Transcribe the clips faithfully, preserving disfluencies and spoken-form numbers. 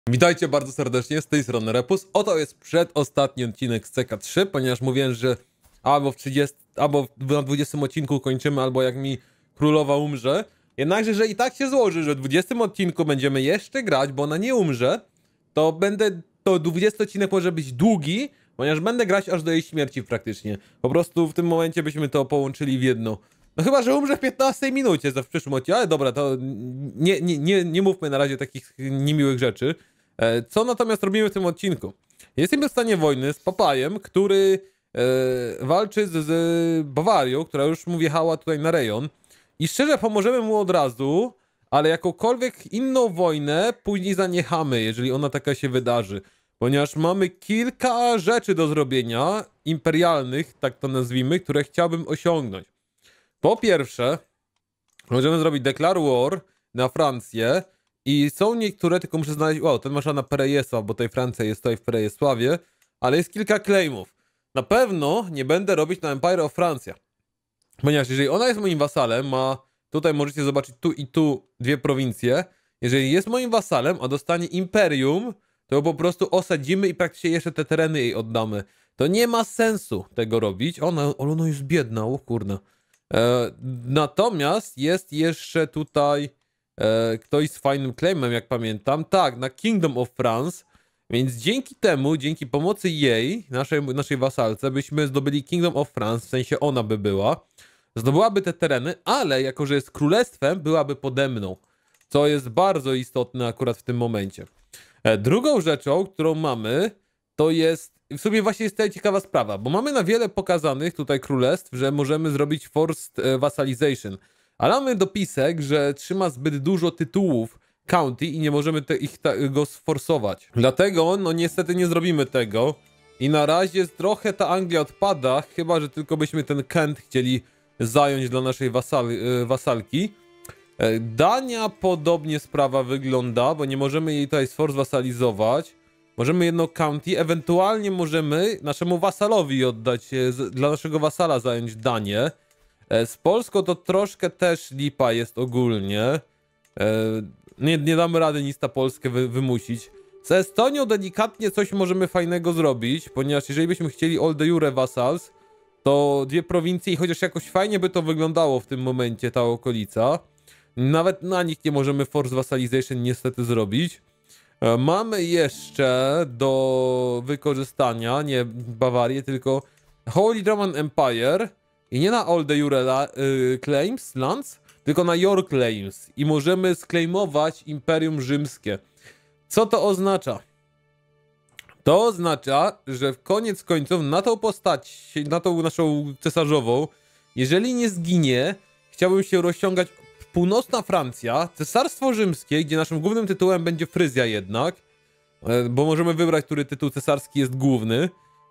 Witajcie bardzo serdecznie, z tej strony Repus. Oto jest przedostatni odcinek z C K trzy, ponieważ mówiłem, że albo w trzydziestym, albo na dwudziestym odcinku kończymy, albo jak mi królowa umrze. Jednakże, że i tak się złoży, że w dwudziestym odcinku będziemy jeszcze grać, bo ona nie umrze, to będę, to dwudziesty odcinek może być długi, ponieważ będę grać aż do jej śmierci praktycznie. Po prostu w tym momencie byśmy to połączyli w jedno. No chyba, że umrze w piętnastej minucie za w przyszłym odcinku, ale dobra, to nie, nie, nie, nie mówmy na razie takich niemiłych rzeczy. Co natomiast robimy w tym odcinku? Jesteśmy w stanie wojny z Papajem, który e, walczy z, z Bawarią, która już mu wjechała tutaj na rejon. I szczerze pomożemy mu od razu, ale jakąkolwiek inną wojnę później zaniechamy, jeżeli ona taka się wydarzy. Ponieważ mamy kilka rzeczy do zrobienia, imperialnych, tak to nazwijmy, które chciałbym osiągnąć. Po pierwsze, możemy zrobić Declare War na Francję. I są niektóre, tylko muszę znaleźć... Wow, ten masza na Perejesław, bo tutaj Francja jest tutaj w Perejesławie. Ale jest kilka claimów. Na pewno nie będę robić na Empire of Francia. Ponieważ jeżeli ona jest moim wasalem, ma... Tutaj możecie zobaczyć tu i tu dwie prowincje. Jeżeli jest moim wasalem, a dostanie imperium, to ją po prostu osadzimy i praktycznie jeszcze te tereny jej oddamy. To nie ma sensu tego robić. Ona, ona jest biedna, o kurde. E, natomiast jest jeszcze tutaj... E, ktoś z fajnym claimem, jak pamiętam. Tak, na Kingdom of France. Więc dzięki temu, dzięki pomocy jej, naszej, naszej wasalce, byśmy zdobyli Kingdom of France, w sensie ona by była. Zdobyłaby te tereny, ale jako, że jest królestwem, byłaby pode mną. Co jest bardzo istotne akurat w tym momencie. E, drugą rzeczą, którą mamy, to jest... W sumie właśnie jest tutaj ciekawa sprawa, bo mamy na wiele pokazanych tutaj królestw, że możemy zrobić forced e, vassalization. Ale mamy dopisek, że trzyma zbyt dużo tytułów county i nie możemy te, ich ta, go sforsować. Dlatego, no niestety nie zrobimy tego. I na razie trochę ta Anglia odpada, chyba że tylko byśmy ten Kent chcieli zająć dla naszej wasal, wasalki. Dania podobnie sprawa wygląda, bo nie możemy jej tutaj sforce wasalizować. Możemy jedno county, ewentualnie możemy naszemu wasalowi oddać, dla naszego wasala zająć Danię. Z Polską to troszkę też lipa jest ogólnie. Nie, nie damy rady nic na Polskę wy, wymusić. Z Estonią delikatnie coś możemy fajnego zrobić, ponieważ jeżeli byśmy chcieli all de jure vassals, to dwie prowincje i chociaż jakoś fajnie by to wyglądało w tym momencie, ta okolica. Nawet na nich nie możemy force vassalization niestety zrobić. Mamy jeszcze do wykorzystania, nie Bawarię, tylko Holy Roman Empire. I nie na all the jure y, claims, lands, tylko na your claims. I możemy sklejmować Imperium Rzymskie. Co to oznacza? To oznacza, że w koniec końców na tą postać, na tą naszą cesarzową, jeżeli nie zginie, chciałbym się rozciągać północna Francja, Cesarstwo Rzymskie, gdzie naszym głównym tytułem będzie Fryzja jednak, bo możemy wybrać, który tytuł cesarski jest główny.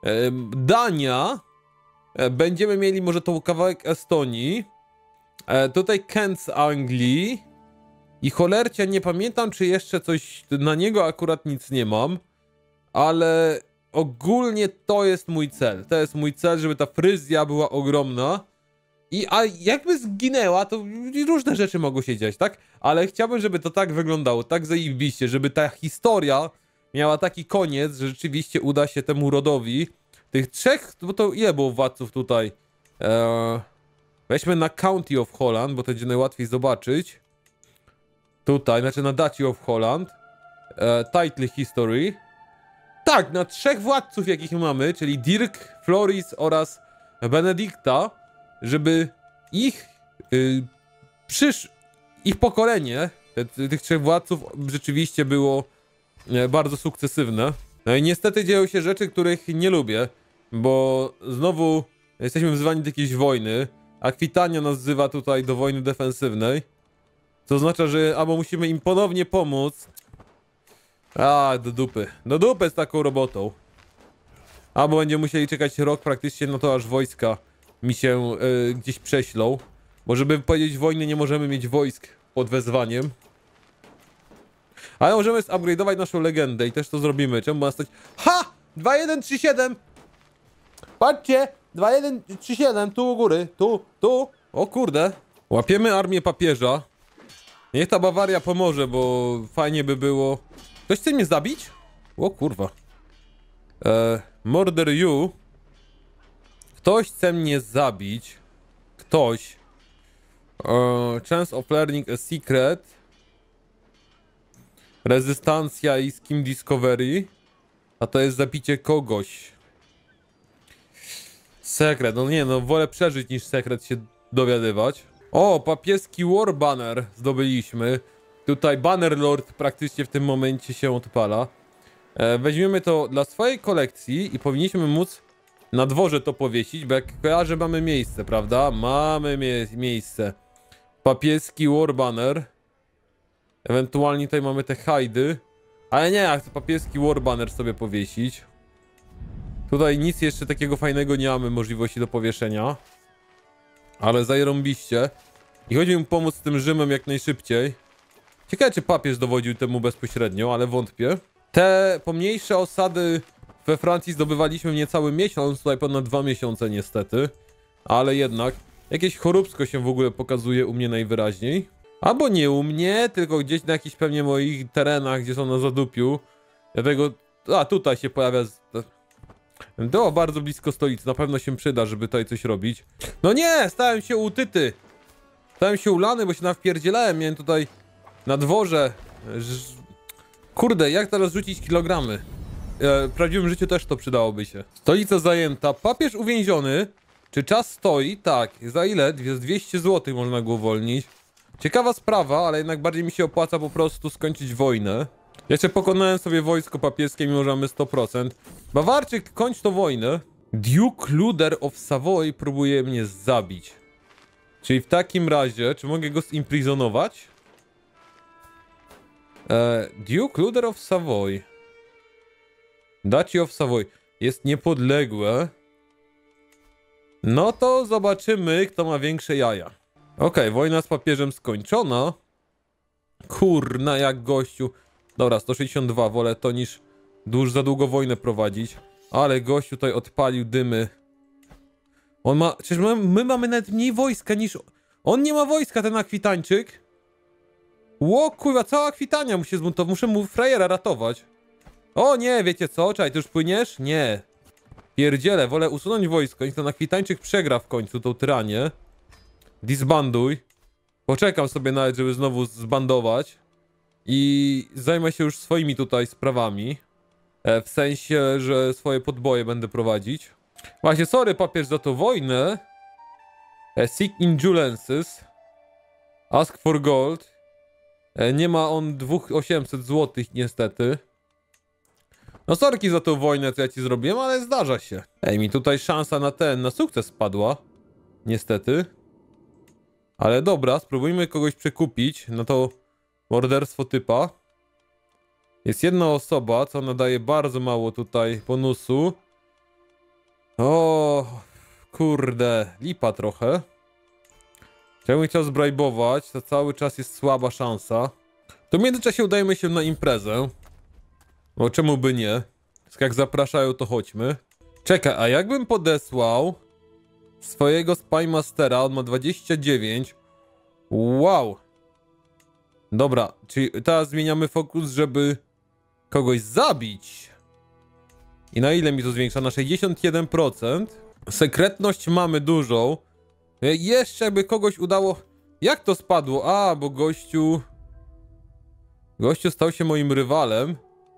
Dania. Będziemy mieli może to kawałek Estonii. E, tutaj Kent z Anglii. I cholercia, nie pamiętam, czy jeszcze coś na niego akurat nic nie mam. Ale ogólnie to jest mój cel. To jest mój cel, żeby ta Fryzja była ogromna. I a jakby zginęła, to różne rzeczy mogą się dziać, tak? Ale chciałbym, żeby to tak wyglądało, tak zajebiście, żeby ta historia miała taki koniec, że rzeczywiście uda się temu rodowi. Tych trzech, bo to ile było władców tutaj? Eee, weźmy na County of Holland, bo to będzie najłatwiej zobaczyć. Tutaj, znaczy na Duchy of Holland. Eee, title History. Tak, na trzech władców jakich mamy, czyli Dirk, Floris oraz Benedicta, żeby ich yy, przysz... ich pokolenie, te, tych trzech władców rzeczywiście było yy, bardzo sukcesywne. No i niestety dzieją się rzeczy, których nie lubię, bo znowu jesteśmy wzywani do jakiejś wojny. Akwitania nas wzywa tutaj do wojny defensywnej. Co oznacza, że albo musimy im ponownie pomóc. A, do dupy. Do dupy z taką robotą. Albo będziemy musieli czekać rok praktycznie na to, aż wojska mi się yy, gdzieś prześlą. Bo żeby powiedzieć wojny, nie możemy mieć wojsk pod wezwaniem. Ale możemy zupgrade'ować naszą legendę i też to zrobimy. Czemu ma stać... Ha! dwa jeden trzy siedem! Patrzcie! dwa jeden trzy siedem, tu u góry, tu, tu. O kurde. Łapiemy armię papieża. Niech ta Bawaria pomoże, bo fajnie by było Ktoś chce mnie zabić? O kurwa. E, murder you. Ktoś chce mnie zabić. Ktoś. E, chance of learning a secret. Rezystancja i skim discovery. A to jest zabicie kogoś. Sekret, no nie, no wolę przeżyć niż sekret się dowiadywać. O, papieski War Banner zdobyliśmy. Tutaj Bannerlord praktycznie w tym momencie się odpala. E, weźmiemy to dla swojej kolekcji i powinniśmy móc na dworze to powiesić, bo jak kojarzę, mamy miejsce, prawda? Mamy mie miejsce. Papieski War Banner. Ewentualnie tutaj mamy te hajdy. Ale nie, ja chcę papieski War Banner sobie powiesić. Tutaj nic jeszcze takiego fajnego nie mamy możliwości do powieszenia. Ale zajrąbiście. I chodzi mi pomóc z tym Rzymem jak najszybciej. Ciekawe, czy papież dowodził temu bezpośrednio, ale wątpię. Te pomniejsze osady we Francji zdobywaliśmy niecały miesiąc, tutaj ponad dwa miesiące niestety. Ale jednak jakieś choróbsko się w ogóle pokazuje u mnie najwyraźniej. Albo nie u mnie, tylko gdzieś na jakichś pewnie moich terenach, gdzie są na zadupiu. Dlatego, a tutaj się pojawia... Z... To bardzo blisko stolicy, na pewno się przyda, żeby tutaj coś robić. No nie, stałem się utyty. Stałem się ulany, bo się nawpierdzielałem, miałem tutaj na dworze. Kurde, jak teraz rzucić kilogramy? E, w prawdziwym życiu też to przydałoby się. Stolica zajęta, papież uwięziony. Czy czas stoi? Tak. Za ile? dwieście złotych można go uwolnić. Ciekawa sprawa, ale jednak bardziej mi się opłaca po prostu skończyć wojnę. Jeszcze pokonałem sobie wojsko papieskie, mimo że mamy sto procent. Bawarczyk, kończ to wojnę. Duke Luder of Savoy próbuje mnie zabić. Czyli w takim razie, czy mogę go zimprizonować? Eee, Duke Luder of Savoy. Duchy of Savoy. Jest niepodległe. No to zobaczymy, kto ma większe jaja. Okej, okay, wojna z papieżem skończona. Kurna, jak gościu. Dobra, sto sześćdziesiąt dwa, wolę to niż dłuż za długo wojnę prowadzić. Ale gościu tutaj odpalił dymy. On ma... Przecież my, my mamy nawet mniej wojska niż... On nie ma wojska, ten akwitańczyk. Ło, kurwa, cała akwitania mu się zmontować. Muszę mu frajera ratować. O nie, wiecie co? Czekaj, ty już płyniesz? Nie. Pierdziele, wolę usunąć wojsko. Niech ten akwitańczyk przegra w końcu tą tyranię. Disbanduj. Poczekam sobie nawet, żeby znowu zbandować. I zajmę się już swoimi tutaj sprawami. E, w sensie, że swoje podboje będę prowadzić. Właśnie, sorry papież za tą wojnę. E, seek indulgences. Ask for gold. E, nie ma on dwa tysiące osiemset złotych niestety. No sorki za tą wojnę, co ja ci zrobiłem, ale zdarza się. Ej, mi tutaj szansa na ten, na sukces spadła. Niestety. Ale dobra, spróbujmy kogoś przekupić na to morderstwo typa. Jest jedna osoba, co nadaje bardzo mało tutaj bonusu. O, kurde, lipa trochę. Chciałbym chciał zbrajbować, to cały czas jest słaba szansa. To w międzyczasie udajemy się na imprezę. Bo czemu by nie? Jak zapraszają, to chodźmy. Czekaj, a jakbym podesłał swojego Spymastera, on ma dwadzieścia dziewięć. Wow. Dobra, czyli teraz zmieniamy fokus, żeby kogoś zabić. I na ile mi to zwiększa? Na sześćdziesiąt jeden procent. Sekretność mamy dużą. Jeszcze jakby kogoś udało... Jak to spadło? A, bo gościu... Gościu stał się moim rywalem.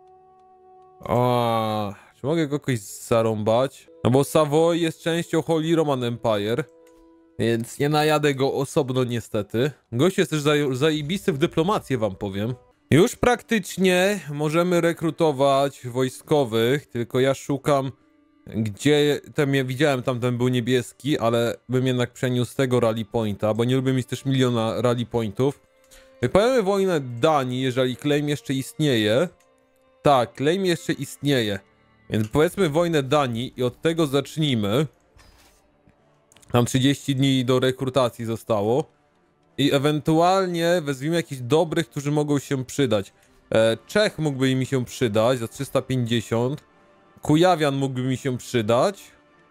A, czy mogę kogoś zarąbać? No bo Savoy jest częścią Holy Roman Empire. Więc nie najadę go osobno niestety. Gość jest też zajebisty w dyplomację, wam powiem. Już praktycznie możemy rekrutować wojskowych, tylko ja szukam, gdzie... Ten, ja widziałem, tamten był niebieski, ale bym jednak przeniósł tego rally pointa, bo nie lubię mieć też miliona rally pointów. Wypalamy wojnę Danii, jeżeli claim jeszcze istnieje. Tak, claim jeszcze istnieje. Więc powiedzmy wojnę Danii i od tego zacznijmy. Tam trzydzieści dni do rekrutacji zostało. I ewentualnie wezwijmy jakichś dobrych, którzy mogą się przydać. E, Czech mógłby mi się przydać za trzysta pięćdziesiąt. Kujawian mógłby mi się przydać.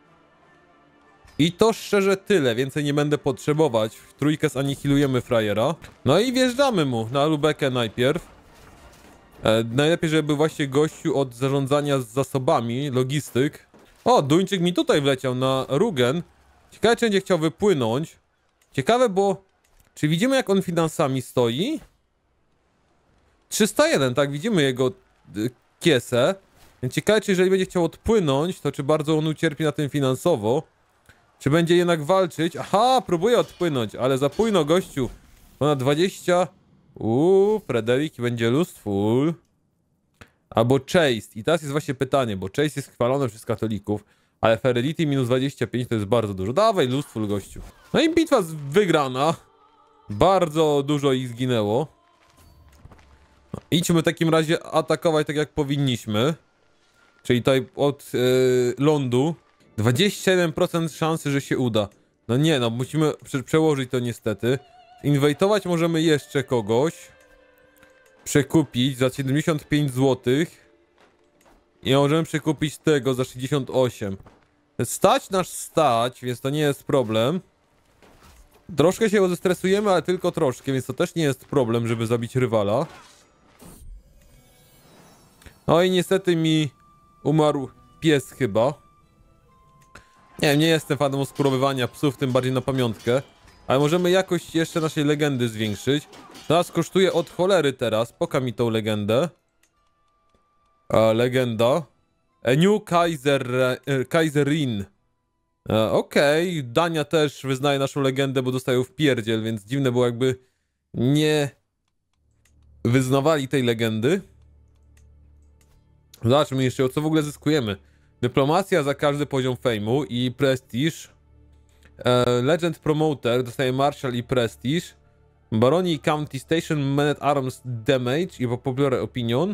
I to szczerze tyle, więcej nie będę potrzebować. W trójkę zanihilujemy frajera. No i wjeżdżamy mu na Lubekę najpierw. E, najlepiej, żeby był właśnie gościu od zarządzania z zasobami, logistyk. O, Duńczyk mi tutaj wleciał na Rugen. Ciekawe, czy będzie chciał wypłynąć. Ciekawe, bo... Czy widzimy, jak on finansami stoi? trzysta jeden, tak, widzimy jego y, kiesę. Więc ciekawe, czy jeżeli będzie chciał odpłynąć, to czy bardzo on ucierpi na tym finansowo? Czy będzie jednak walczyć? Aha, próbuje odpłynąć, ale za późno, gościu. Ponad dwadzieścia. Uuu, Frederick będzie lustful. Albo Chaste. I teraz jest właśnie pytanie, bo Chaste jest chwalony przez katolików, ale Fidelity minus dwadzieścia pięć to jest bardzo dużo. Dawaj, lustful, gościu. No i bitwa wygrana. Bardzo dużo ich zginęło. No, idźmy w takim razie atakować tak, jak powinniśmy. Czyli tutaj od yy, lądu. dwadzieścia jeden procent szansy, że się uda. No nie, no musimy prze przełożyć to niestety. Inwajtować możemy jeszcze kogoś. Przekupić za siedemdziesiąt pięć złotych. I możemy przekupić tego za sześćdziesiąt osiem. Stać nasz stać, więc to nie jest problem. Troszkę się zestresujemy, ale tylko troszkę, więc to też nie jest problem, żeby zabić rywala. No i niestety mi umarł pies chyba. Nie wiem, nie jestem fanem oskurowywania psów, tym bardziej na pamiątkę. Ale możemy jakoś jeszcze naszej legendy zwiększyć. Teraz kosztuje od cholery teraz. Pokaż mi tą legendę. A, legenda. A New Kaiser, e, Kaiserin. E, Okej, okay. Dania też wyznaje naszą legendę, bo dostają w pierdziel, więc dziwne było, jakby nie wyznawali tej legendy. Zobaczmy jeszcze, o co w ogóle zyskujemy. Dyplomacja za każdy poziom fejmu i prestiż. E, Legend Promoter dostaje Marshal i prestiż. Baroni County Station Man at Arms Damage i Popular Opinion.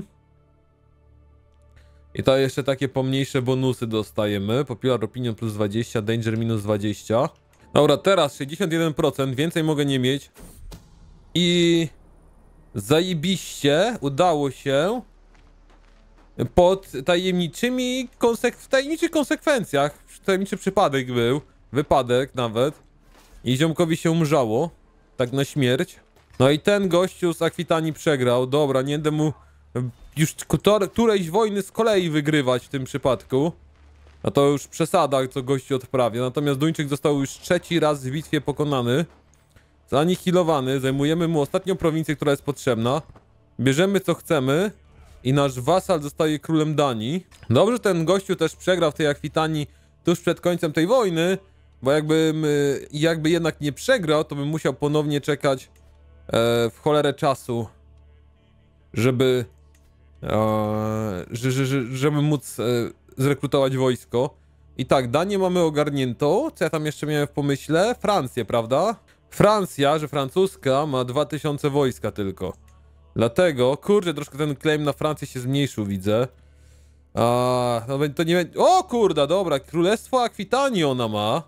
I to jeszcze takie pomniejsze bonusy dostajemy. Popular Opinion plus dwadzieścia, Danger minus dwadzieścia. Dobra, teraz sześćdziesiąt jeden procent, więcej mogę nie mieć. I zajebiście udało się pod tajemniczymi konsek w tajemniczych konsekwencjach. Tajemniczy przypadek był. Wypadek nawet. I ziomkowi się umrzało. Tak na śmierć. No i ten gościu z Akwitanii przegrał. Dobra, nie będę mu już którejś wojny z kolei wygrywać w tym przypadku. No to już przesada, co gościu odprawia. Natomiast Duńczyk został już trzeci raz w bitwie pokonany. Zanihilowany. Zajmujemy mu ostatnią prowincję, która jest potrzebna. Bierzemy co chcemy. I nasz wasal zostaje królem Danii. Dobrze, że ten gościu też przegrał w tej Akwitanii tuż przed końcem tej wojny. Bo jakbym jakby jednak nie przegrał, to bym musiał ponownie czekać e, w cholerę czasu, żeby e, że, że, że, żeby móc e, zrekrutować wojsko. I tak, Danię mamy ogarniętą. Co ja tam jeszcze miałem w pomyśle? Francję, prawda? Francja, że francuska ma dwa tysiące wojska tylko. Dlatego, kurczę, troszkę ten claim na Francję się zmniejszył, widzę. A, no to nie będzie... O kurda, dobra, Królestwo Akwitanii ona ma.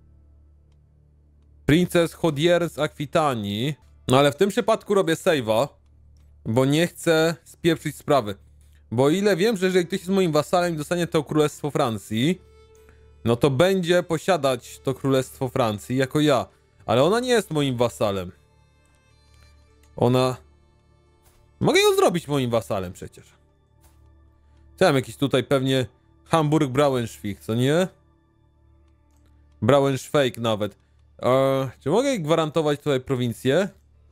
Princes Chaudière z Akwitanii. No ale w tym przypadku robię save'a, bo nie chcę spieprzyć sprawy. Bo ile wiem, że jeżeli ktoś jest moim wasalem i dostanie to Królestwo Francji, no to będzie posiadać to Królestwo Francji jako ja. Ale ona nie jest moim wasalem. Ona... Mogę ją zrobić moim wasalem przecież. Chciałem jakiś tutaj pewnie Hamburg-Braunschweig, co nie? Braunschweig nawet. Eee, czy mogę gwarantować tutaj prowincję?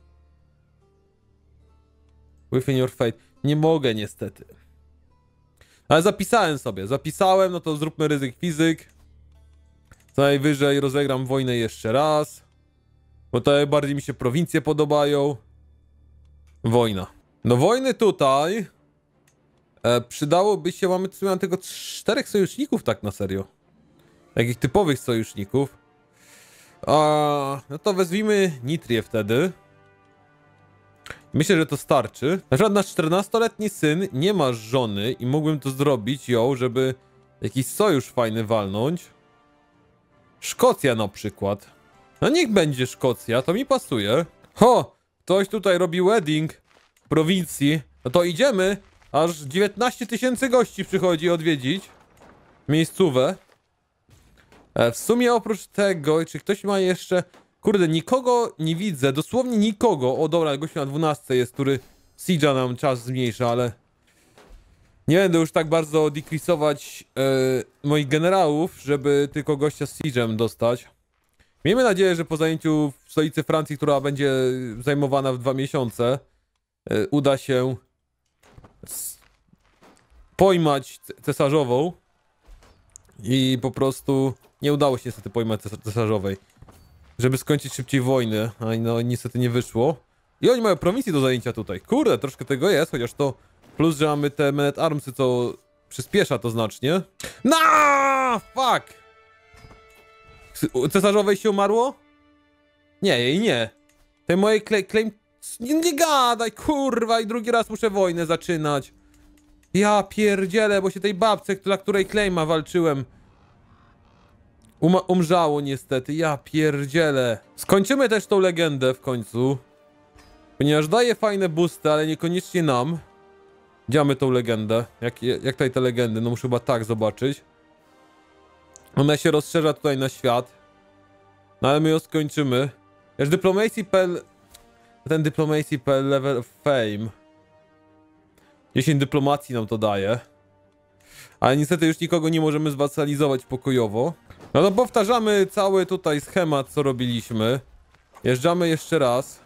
Within your fate. Nie mogę niestety. Ale zapisałem sobie. Zapisałem, no to zróbmy ryzyk fizyk. Co najwyżej rozegram wojnę jeszcze raz. Bo to bardziej mi się prowincje podobają. Wojna. No wojny tutaj e, przydałoby się, mamy tu tylko czterech sojuszników tak na serio. Takich typowych sojuszników. A, no to wezwijmy Nitrię wtedy. Myślę, że to starczy. Na przykład nasz czternastoletni syn nie ma żony i mógłbym to zrobić ją, żeby jakiś sojusz fajny walnąć. Szkocja na przykład. No niech będzie Szkocja, to mi pasuje. Ho! Ktoś tutaj robi wedding w prowincji. No to idziemy. Aż dziewiętnaście tysięcy gości przychodzi odwiedzić miejscówę. E, w sumie oprócz tego, czy ktoś ma jeszcze... Kurde, nikogo nie widzę, dosłownie nikogo. O dobra, gościu na dwunastce jest, który Siege'a nam czas zmniejsza, ale nie będę już tak bardzo decreasować e, moich generałów, żeby tylko gościa z Siege'em dostać. Miejmy nadzieję, że po zajęciu w stolicy Francji, która będzie zajmowana w dwa miesiące, e, uda się pojmać cesarzową i po prostu nie udało się niestety pojmać cesarzowej, żeby skończyć szybciej wojnę, a no niestety nie wyszło. I oni mają prowincję do zajęcia tutaj. Kurde, troszkę tego jest, chociaż to plus, że mamy te Men at Armsy, co przyspiesza to znacznie. No, fuck! Cesarzowej się umarło? Nie, jej nie. Tej mojej claim... Nie, nie gadaj, kurwa, i drugi raz muszę wojnę zaczynać. Ja pierdzielę, bo się tej babce, dla której claima walczyłem, um umrzało niestety. Ja pierdzielę. Skończymy też tą legendę w końcu, ponieważ daje fajne boosty, ale niekoniecznie nam. Gdzie mamy tą legendę? Jak, jak tutaj te legendy? No muszę chyba tak zobaczyć. Ona się rozszerza tutaj na świat. No ale my ją skończymy. Wiesz, Diplomacy kropka p l... Ten Diplomacy kropka p l level of fame. dziesięć dyplomacji nam to daje. Ale niestety już nikogo nie możemy zwasalizować pokojowo. No to powtarzamy cały tutaj schemat, co robiliśmy. Jeżdżamy jeszcze raz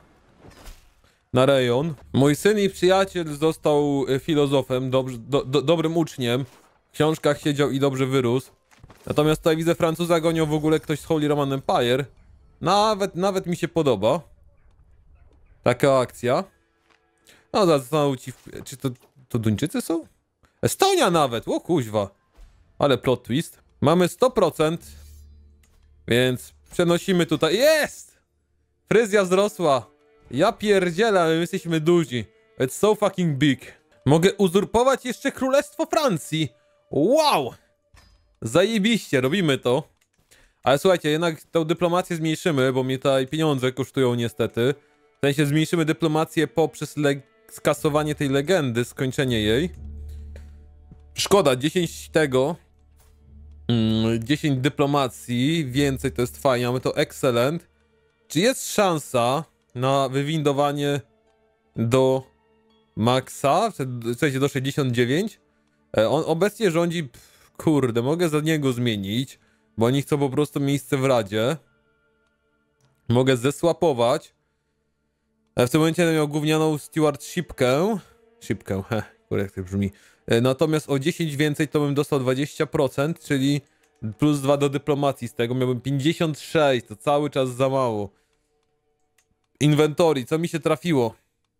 na rejon. Mój syn i przyjaciel został filozofem, dobrze, do, do, dobrym uczniem. W książkach siedział i dobrze wyrósł. Natomiast tutaj widzę, Francuza gonią w ogóle ktoś z Holy Roman Empire. Nawet, nawet mi się podoba taka akcja. No zastanów ci, czy to, to Duńczycy są? Estonia nawet, o kuźwa. Ale plot twist. Mamy sto procent. Więc przenosimy tutaj. Jest! Fryzja wzrosła. Ja pierdzielę, ale my jesteśmy duzi. It's so fucking big. Mogę uzurpować jeszcze Królestwo Francji. Wow! Zajebiście, robimy to. Ale słuchajcie, jednak tę dyplomację zmniejszymy, bo mnie tutaj pieniądze kosztują niestety. W sensie zmniejszymy dyplomację poprzez skasowanie tej legendy, skończenie jej. Szkoda, dziesięć tego. Mm, dziesięć dyplomacji, więcej to jest fajnie, mamy to excellent. Czy jest szansa na wywindowanie do maksa, w sensie do sześćdziesiąt dziewięć? On obecnie rządzi, pff, kurde, mogę za niego zmienić, bo oni chcą po prostu miejsce w Radzie. Mogę zesłapować. W tym momencie będę miał gównianą stewardshipkę. Shipkę, he, kurde, jak to brzmi. Natomiast o dziesięć więcej to bym dostał dwadzieścia procent, czyli plus dwa do dyplomacji z tego. Miałbym pięćdziesiąt sześć, to cały czas za mało. Inventory, co mi się trafiło?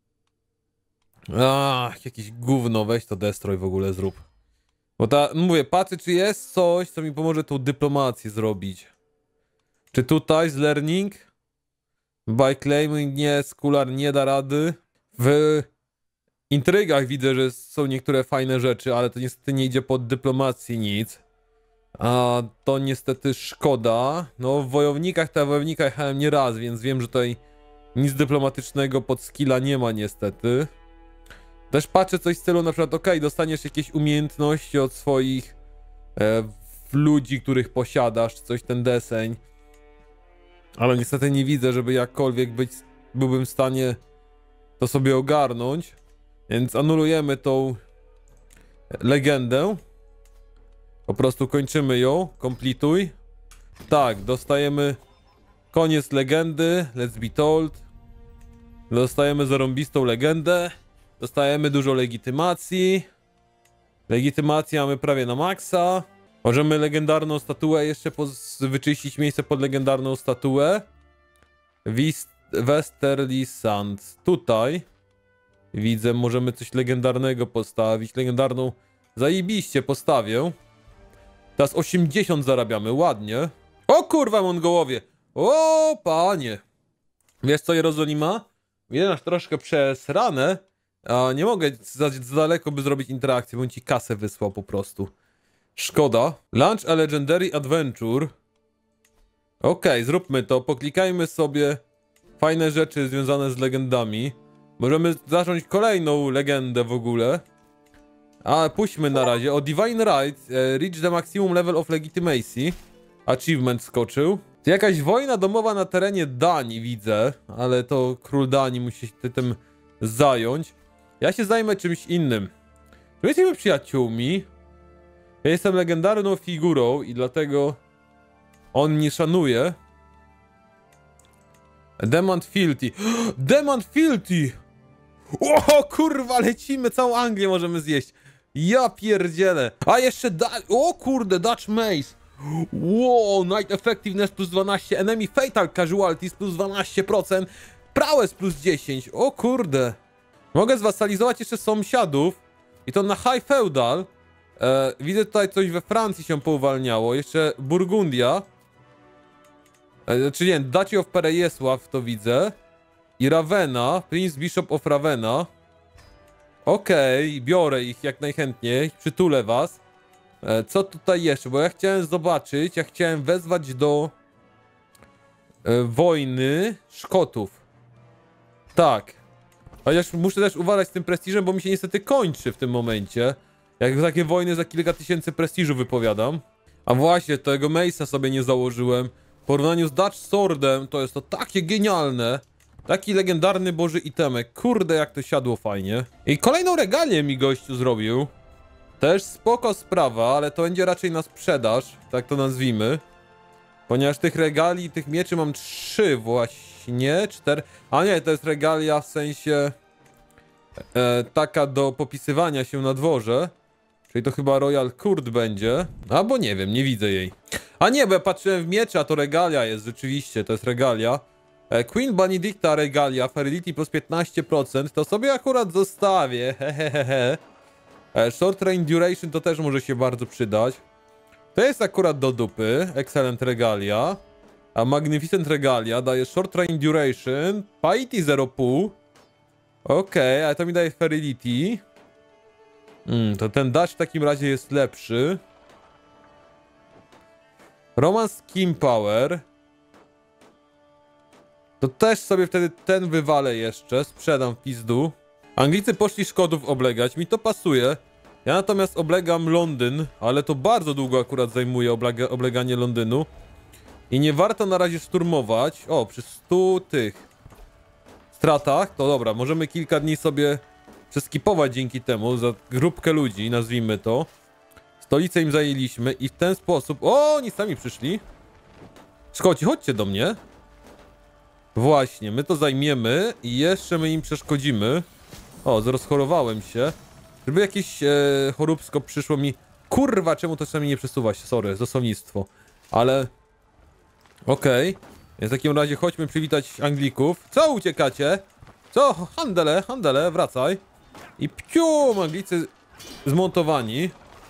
Ach, jakieś gówno, weź to destroy w ogóle zrób. Bo ta, mówię, patrzę czy jest coś, co mi pomoże tą dyplomację zrobić. Czy tutaj z learning? By claiming nie, Skular nie da rady. W intrygach widzę, że są niektóre fajne rzeczy, ale to niestety nie idzie pod dyplomację nic. A to niestety szkoda. No w wojownikach, te wojownika jechałem nie raz, więc wiem, że tutaj nic dyplomatycznego pod skilla nie ma niestety. Też patrzę coś w stylu na przykład, ok, dostaniesz jakieś umiejętności od swoich e, ludzi, których posiadasz, coś ten deseń. Ale niestety nie widzę, żeby jakkolwiek być, byłbym w stanie to sobie ogarnąć. Więc anulujemy tą legendę. Po prostu kończymy ją. Komplituj. Tak, dostajemy koniec legendy. Let's be told. Dostajemy zarąbistą legendę. Dostajemy dużo legitymacji. Legitymacja mamy prawie na maksa. Możemy legendarną statuę jeszcze wyczyścić miejsce pod legendarną statuę. Westerly Sands. Tutaj widzę, możemy coś legendarnego postawić. Legendarną zajebiście postawię. Teraz osiemdziesiąt zarabiamy, ładnie. O kurwa, Mongołowie! O panie! Wiesz co, Jerozolima? Widzę nas troszkę przesrane, a nie mogę za, za daleko by zrobić interakcję, bym ci kasę wysłał po prostu. Szkoda. Launch a Legendary Adventure. Okej, okay, zróbmy to. Poklikajmy sobie fajne rzeczy związane z legendami. Możemy zacząć kolejną legendę w ogóle. A puśćmy na razie. O Divine Right. Reach the maximum level of legitimacy. Achievement skoczył. Jakaś wojna domowa na terenie Danii widzę. Ale to król Danii musi się tym zająć. Ja się zajmę czymś innym. My jesteśmy przyjaciółmi. Ja jestem legendarną figurą i dlatego on mnie szanuje. Demand Filthy. Demand Filthy! O kurwa, lecimy, całą Anglię możemy zjeść. Ja pierdzielę. A jeszcze da... O kurde, Dutch Mace. Wow, Night Effectiveness plus dwanaście, Enemy Fatal Casualties plus dwanaście procent, Prowess plus dziesięć. O kurde. Mogę zwasalizować jeszcze sąsiadów. I to na High Feudal. E, widzę tutaj coś we Francji się pouwalniało. Jeszcze Burgundia. E, czy nie, Duchy of Perejesław to widzę. I Ravenna, Prince Bishop of Ravenna. Okej, okay, biorę ich jak najchętniej. Przytulę was. E, co tutaj jeszcze? Bo ja chciałem zobaczyć, ja chciałem wezwać do e, wojny Szkotów. Tak. Chociaż muszę też uważać z tym prestiżem, bo mi się niestety kończy w tym momencie. Jak takie wojny za kilka tysięcy prestiżu wypowiadam. A właśnie, tego Mace'a sobie nie założyłem. W porównaniu z Dutch Swordem to jest to takie genialne. Taki legendarny boży itemek. Kurde, jak to siadło fajnie. I kolejną regalię mi gościu zrobił. Też spoko sprawa, ale to będzie raczej na sprzedaż, tak to nazwijmy. Ponieważ tych regali, tych mieczy mam trzy właśnie, cztery. A nie, to jest regalia w sensie e, taka do popisywania się na dworze. Czyli to chyba Royal Court będzie. Albo nie wiem, nie widzę jej. A nie, bo ja patrzyłem w miecze, a to regalia jest rzeczywiście, to jest regalia. E, Queen Benedicta regalia, Fertility plus piętnaście procent, to sobie akurat zostawię, hehehe. E, short Range Duration to też może się bardzo przydać. To jest akurat do dupy, Excellent regalia. A Magnificent regalia daje Short Range Duration, Piety zero przecinek pięć. Okej, okay, ale to mi daje Fertility. Hmm, to ten dash w takim razie jest lepszy. Romance Skin Power. To też sobie wtedy ten wywalę jeszcze, sprzedam w pizdu. Anglicy poszli Szkotów oblegać, mi to pasuje. Ja natomiast oblegam Londyn, ale to bardzo długo akurat zajmuje oblega obleganie Londynu. I nie warto na razie szturmować. O, przy stu tych stratach, to dobra, możemy kilka dni sobie przeskipować dzięki temu, za grupkę ludzi, nazwijmy to. Stolicę im zajęliśmy i w ten sposób... O, oni sami przyszli. Szkoci, chodźcie do mnie. Właśnie, my to zajmiemy i jeszcze my im przeszkodzimy. O, zrozchorowałem się. Żeby jakieś e, choróbsko przyszło mi... Kurwa, czemu to czasami nie przesuwa się? Sorry, zasłonnictwo. Ale... Okej. Okay. Więc w takim razie chodźmy przywitać Anglików. Co uciekacie? Co? Handele, handele, wracaj. I pcium, Anglicy zmontowani.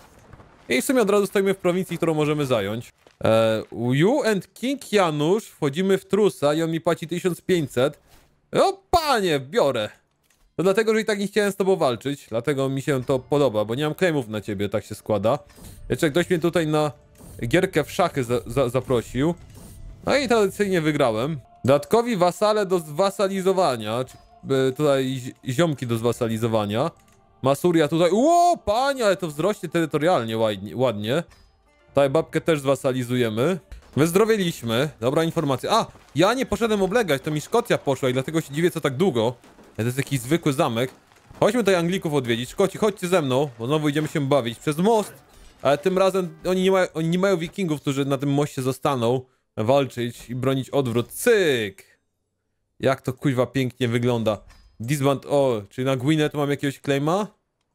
I w sumie od razu stoimy w prowincji, którą możemy zająć. E, you and King Janusz wchodzimy w trusa i on mi płaci tysiąc pięćset. O panie, biorę. To dlatego, że i tak nie chciałem z tobą walczyć. Dlatego mi się to podoba, bo nie mam claimów na ciebie, tak się składa. Jeszcze ktoś mnie tutaj na gierkę w szachy za, za, zaprosił. No i tradycyjnie wygrałem. Dodatkowi wasale do zwasalizowania. Czy, y, tutaj ziomki do zwasalizowania. Masuria tutaj... Ło, panie, ale to wzrośnie terytorialnie ładnie. ładnie. Tutaj babkę też zwasalizujemy. Wyzdrowieliśmy. Dobra informacja. A, ja nie poszedłem oblegać, to mi Szkocja poszła i dlatego się dziwię, co tak długo. To jest jakiś zwykły zamek. Chodźmy tutaj Anglików odwiedzić. Szkoci, chodźcie ze mną, bo znowu idziemy się bawić przez most. Ale tym razem oni nie mają, oni nie mają wikingów, którzy na tym moście zostaną walczyć i bronić odwrót. Cyk! Jak to kuźwa pięknie wygląda. Disband, o, czyli na Gwynedd mam jakiegoś claima?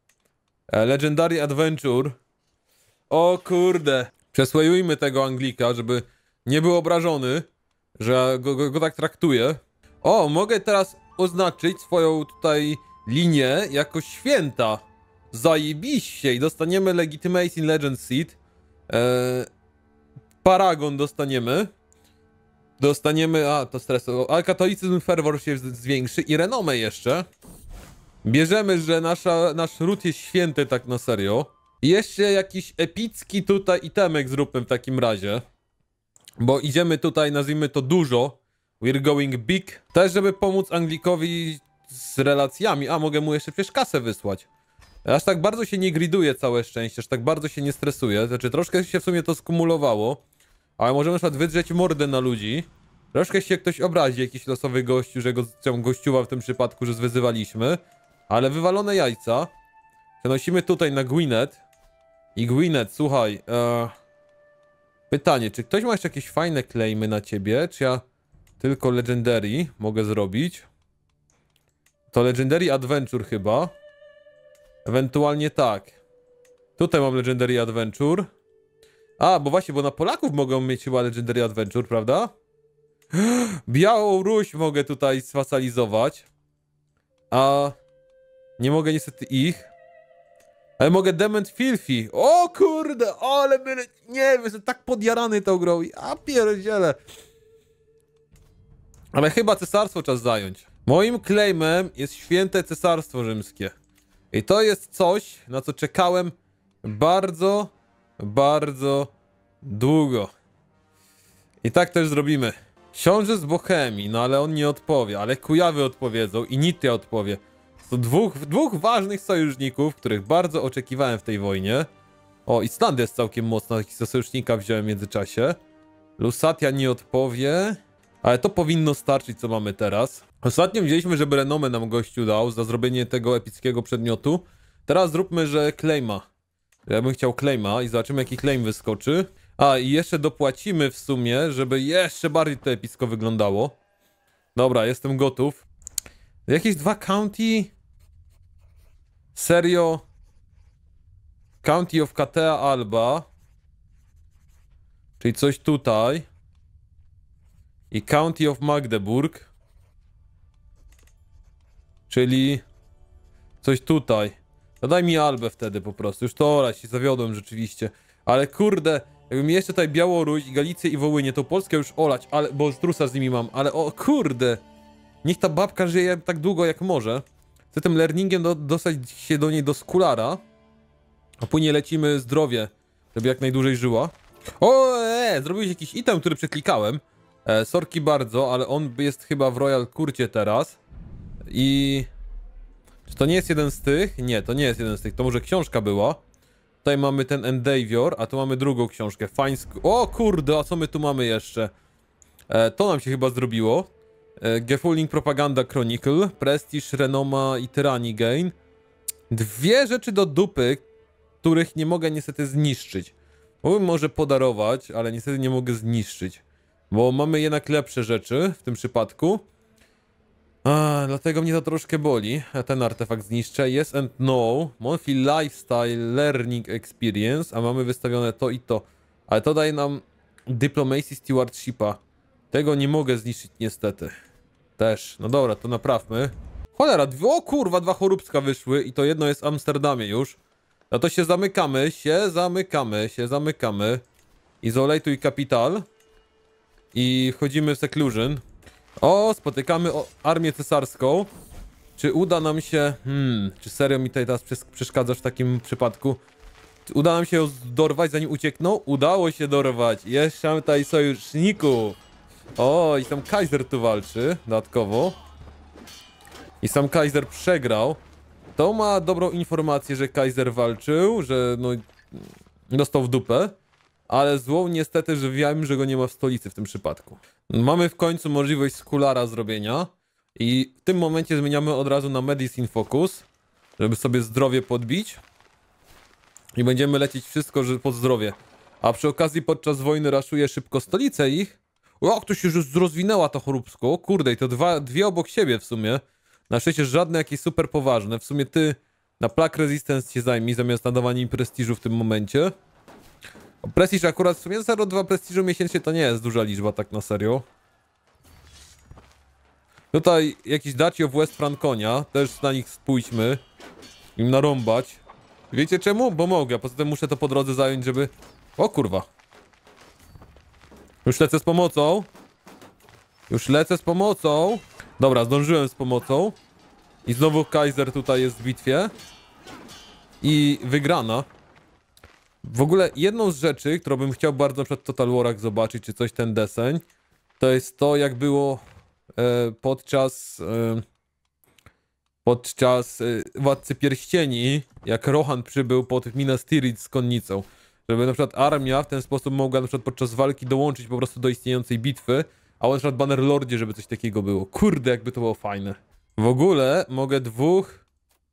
Legendary Adventure. O kurde. Przesłajujmy tego Anglika, żeby nie był obrażony, że go, go, go tak traktuje. O, mogę teraz oznaczyć swoją tutaj linię jako święta. Zajebiście i dostaniemy Legitimacy in Legend Seed. Eee, Paragon dostaniemy. Dostaniemy, a to stresu, a katolicyzm fervor się zwiększy i renomę jeszcze. Bierzemy, że nasza, nasz ród jest święty tak na serio. I jeszcze jakiś epicki tutaj itemek zróbmy w takim razie. Bo idziemy tutaj, nazwijmy to dużo. We're going big. Też, żeby pomóc Anglikowi z relacjami. A, mogę mu jeszcze przecież kasę wysłać. Aż tak bardzo się nie griduje, całe szczęście, aż tak bardzo się nie stresuje. Znaczy, troszkę się w sumie to skumulowało. Ale możemy na przykład wydrzeć mordę na ludzi. Troszkę się ktoś obrazi, jakiś losowy gościu, że go gościuwa w tym przypadku, że zwyzywaliśmy. Ale wywalone jajca przenosimy tutaj na Gwyneth. I Gwyneth, słuchaj, e... pytanie, czy ktoś ma jeszcze jakieś fajne claimy na ciebie? Czy ja tylko Legendary mogę zrobić? To Legendary Adventure chyba. Ewentualnie tak. Tutaj mam Legendary Adventure. A, bo właśnie, bo na Polaków mogą mieć chyba Legendary Adventure, prawda? Białą Ruś mogę tutaj sfasalizować. A nie mogę niestety ich. Ale mogę Dement Filthy. O kurde, ale my... Nie wiem, jestem tak podjarany tą grą. A pierdziele. Ale chyba cesarstwo czas zająć. Moim claimem jest święte cesarstwo rzymskie. I to jest coś, na co czekałem bardzo, bardzo długo. I tak też zrobimy. Książę z Bohemii, no ale on nie odpowie, ale Kujawy odpowiedzą i Nitria odpowie. To dwóch, dwóch ważnych sojuszników, których bardzo oczekiwałem w tej wojnie. O, Islandia jest całkiem mocna, takiego sojusznika wziąłem w międzyczasie. Lusatia nie odpowie, ale to powinno starczyć, co mamy teraz. Ostatnio widzieliśmy, żeby renomę nam gościu dał za zrobienie tego epickiego przedmiotu. Teraz zróbmy, że claima. Ja bym chciał claima i zobaczymy, jaki claim wyskoczy. A, i jeszcze dopłacimy w sumie, żeby jeszcze bardziej to epicko wyglądało. Dobra, jestem gotów. Jakieś dwa county? Serio? County of Katea Alba. Czyli coś tutaj. I County of Magdeburg. Czyli coś tutaj. No daj mi Albę wtedy po prostu. Już to orać, się zawiodłem rzeczywiście. Ale kurde, jakbym jeszcze tutaj Białoruś, Galicję i Wołynię, to Polskę już olać, ale, bo strusa z nimi mam, ale o kurde. Niech ta babka żyje tak długo jak może. Chcę tym learningiem do, dostać się do niej do skulara. A później lecimy zdrowie, żeby jak najdłużej żyła. O, ee, zrobiłeś jakiś item, który przeklikałem. E, sorki bardzo, ale on jest chyba w Royal Courcie teraz. I... Czy to nie jest jeden z tych? Nie, to nie jest jeden z tych. To może książka była. Tutaj mamy ten Endeavor, a tu mamy drugą książkę. Fańsk... O kurde, a co my tu mamy jeszcze? E, to nam się chyba zrobiło. E, Gefouling Propaganda Chronicle, Prestige, Renoma i Tyranny Gain. Dwie rzeczy do dupy, których nie mogę niestety zniszczyć. Mógłbym może podarować, ale niestety nie mogę zniszczyć. Bo mamy jednak lepsze rzeczy w tym przypadku. A, dlatego mnie to troszkę boli. Ja ten artefakt zniszczę. Yes and no. Monthly Lifestyle Learning Experience. A mamy wystawione to i to. Ale to daje nam Diplomacy Stewardshipa. Tego nie mogę zniszczyć niestety. Też. No dobra, to naprawmy. Cholera, o kurwa, dwa choróbska wyszły i to jedno jest w Amsterdamie już. No to się zamykamy, się zamykamy, się zamykamy. Isolate i Capital. I wchodzimy w Seclusion. O, spotykamy o, armię cesarską. Czy uda nam się... Hmm, czy serio mi tutaj teraz przeszkadzasz w takim przypadku? Czy uda nam się ją dorwać, zanim uciekną? Udało się dorwać. Jeszcze mamy tutaj sojuszników. O, i sam Kaiser tu walczy dodatkowo. I sam Kaiser przegrał. To ma dobrą informację, że Kaiser walczył, że no... dostał w dupę. Ale złą niestety, że wiem, że go nie ma w stolicy w tym przypadku. Mamy w końcu możliwość skulara zrobienia. I w tym momencie zmieniamy od razu na Medicine Focus, żeby sobie zdrowie podbić. I będziemy lecieć wszystko że pod zdrowie. A przy okazji podczas wojny raszuje szybko stolicę ich. O, to się już rozwinęła to choróbsko. Kurde, i to dwa, dwie obok siebie w sumie. Na szczęście żadne jakieś super poważne. W sumie ty na Plague Resistance się zajmij, zamiast nadawania im prestiżu w tym momencie. Prestiż akurat w sumie zero przecinek dwa prestiżu miesięcznie to nie jest duża liczba, tak na serio. Tutaj jakiś Duchy of West Franconia, też na nich spójrzmy. Im narąbać. Wiecie czemu? Bo mogę, a poza tym muszę to po drodze zająć, żeby... O kurwa. Już lecę z pomocą. Już lecę z pomocą. Dobra, zdążyłem z pomocą. I znowu Kaiser tutaj jest w bitwie. I wygrana. W ogóle jedną z rzeczy, którą bym chciał bardzo na przykład w Total Warach zobaczyć, czy coś ten deseń, to jest to, jak było e, podczas e, podczas e, Władcy Pierścieni, jak Rohan przybył pod Minas Tirith z konnicą. Żeby na przykład armia w ten sposób mogła na przykład podczas walki dołączyć po prostu do istniejącej bitwy, a na przykład Bannerlordzie, żeby coś takiego było. Kurde, jakby to było fajne. W ogóle mogę dwóch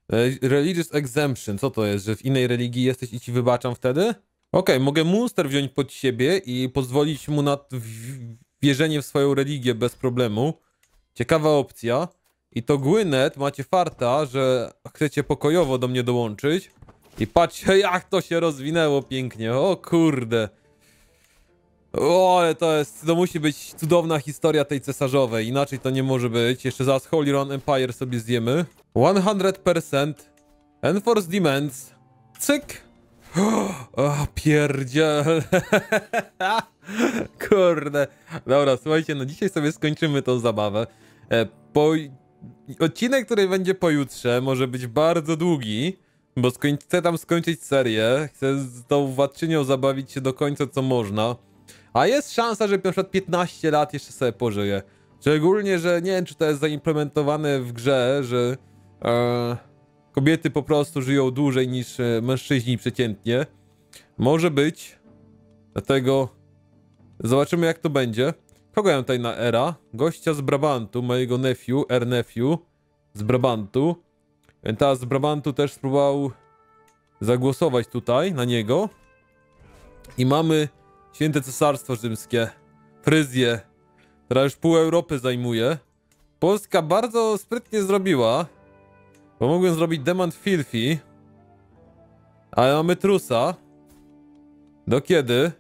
E, Religious exemption, co to jest, że w innej religii jesteś i ci wybaczam wtedy? Okej, okay, mogę Munster wziąć pod siebie i pozwolić mu na wierzenie w swoją religię bez problemu. Ciekawa opcja. I to Gwyneth, macie farta, że chcecie pokojowo do mnie dołączyć. I patrzcie, jak to się rozwinęło pięknie. O kurde. O, ale to jest, to musi być cudowna historia tej cesarzowej. Inaczej to nie może być. Jeszcze zaraz Holy Roman Empire sobie zjemy. sto procent. Enforce Demands. Cyk. O, pierdziel. Kurde. Dobra, słuchajcie, no dzisiaj sobie skończymy tą zabawę. E, po... Odcinek, który będzie pojutrze, może być bardzo długi, bo skoń... chcę tam skończyć serię. Chcę z tą władczynią zabawić się do końca, co można. A jest szansa, że na przykład piętnaście lat jeszcze sobie pożyję. Szczególnie, że nie wiem, czy to jest zaimplementowane w grze, że e, kobiety po prostu żyją dłużej niż e, mężczyźni przeciętnie. Może być. Dlatego zobaczymy, jak to będzie. Kogo ja mam tutaj na era? Gościa z Brabantu, mojego nephew, air nephew z Brabantu. Teraz z Brabantu też spróbował zagłosować tutaj na niego. I mamy Święte Cesarstwo Rzymskie, Fryzję, która już pół Europy zajmuje. Polska bardzo sprytnie zrobiła, bo mogłem zrobić Demand Filthy, ale mamy trusa. Do kiedy?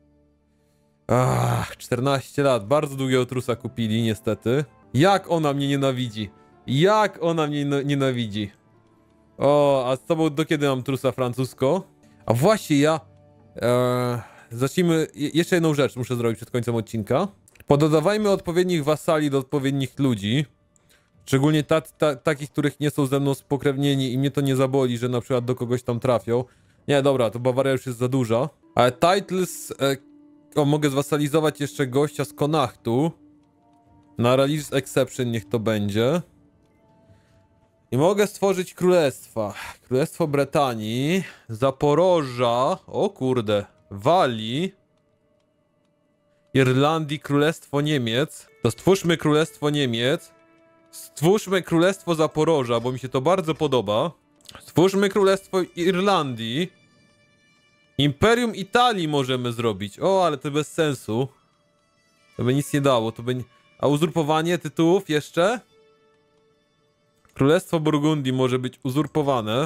Ach, czternaście lat, bardzo długiego trusa kupili niestety. Jak ona mnie nienawidzi, jak ona mnie nienawidzi. O, a z tobą do kiedy mam trusa francusko? A właśnie ja... Ee... Zacznijmy, jeszcze jedną rzecz muszę zrobić przed końcem odcinka. Pododawajmy odpowiednich wasali do odpowiednich ludzi. Szczególnie ta, ta, takich, których nie są ze mną spokrewnieni i mnie to nie zaboli, że na przykład do kogoś tam trafią. Nie, dobra, to Bawaria już jest za duża. Ale titles... E, o, mogę zwasalizować jeszcze gościa z Connachtu. Na Religious Exception niech to będzie. I mogę stworzyć królestwa. Królestwo Bretanii, Zaporoża, o kurde, Walii, Irlandii, Królestwo Niemiec. To stwórzmy Królestwo Niemiec. Stwórzmy Królestwo Zaporoża, bo mi się to bardzo podoba. Stwórzmy Królestwo Irlandii. Imperium Italii możemy zrobić. O, ale to bez sensu. To by nic nie dało. To by... A uzurpowanie tytułów jeszcze? Królestwo Burgundii może być uzurpowane.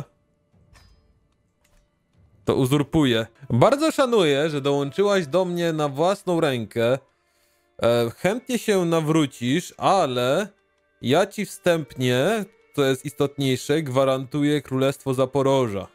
To uzurpuję. Bardzo szanuję, że dołączyłaś do mnie na własną rękę. E, chętnie się nawrócisz, ale ja ci wstępnie, co jest istotniejsze, gwarantuję Królestwo Zaporoża.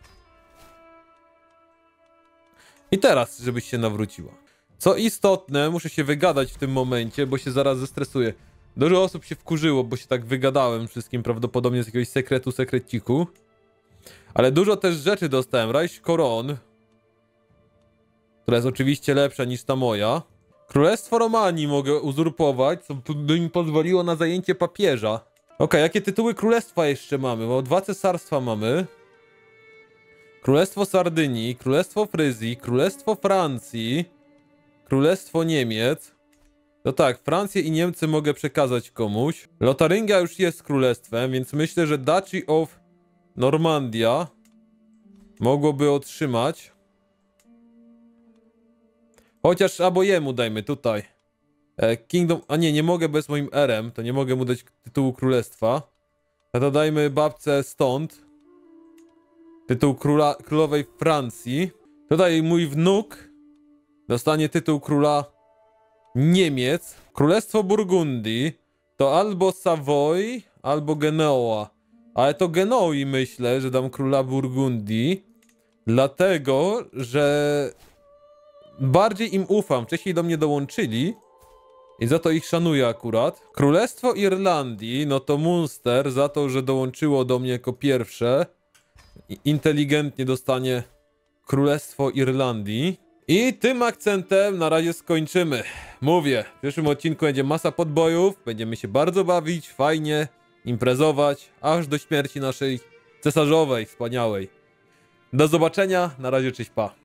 I teraz, żebyś się nawróciła. Co istotne, muszę się wygadać w tym momencie, bo się zaraz zestresuję. Dużo osób się wkurzyło, bo się tak wygadałem wszystkim, prawdopodobnie z jakiegoś sekretu, sekreciku. Ale dużo też rzeczy dostałem. Reich Koron, która jest oczywiście lepsza niż ta moja. Królestwo Romanii mogę uzurpować, co by mi pozwoliło na zajęcie papieża. Ok, jakie tytuły królestwa jeszcze mamy? Bo dwa cesarstwa mamy. Królestwo Sardynii, Królestwo Fryzji, Królestwo Francji, Królestwo Niemiec. No tak, Francję i Niemcy mogę przekazać komuś. Lotaryngia już jest królestwem, więc myślę, że Duchy of Normandia mogłoby otrzymać. Chociaż albo jemu dajmy tutaj. E, Kingdom... A nie, nie mogę bez moim erem, to nie mogę mu dać tytułu królestwa. A to dajmy babce stąd. Tytuł króla, królowej Francji. Tutaj mój wnuk dostanie tytuł króla Niemiec. Królestwo Burgundii to albo Savoy, albo Genoa. Ale to Genoi myślę, że dam króla Burgundii. Dlatego, że bardziej im ufam. Wcześniej do mnie dołączyli i za to ich szanuję akurat. Królestwo Irlandii, no to Munster za to, że dołączyło do mnie jako pierwsze. Inteligentnie dostanie Królestwo Irlandii. I tym akcentem na razie skończymy. Mówię, w przyszłym odcinku będzie masa podbojów, będziemy się bardzo bawić, fajnie, imprezować, aż do śmierci naszej cesarzowej, wspaniałej. Do zobaczenia, na razie, cześć, pa.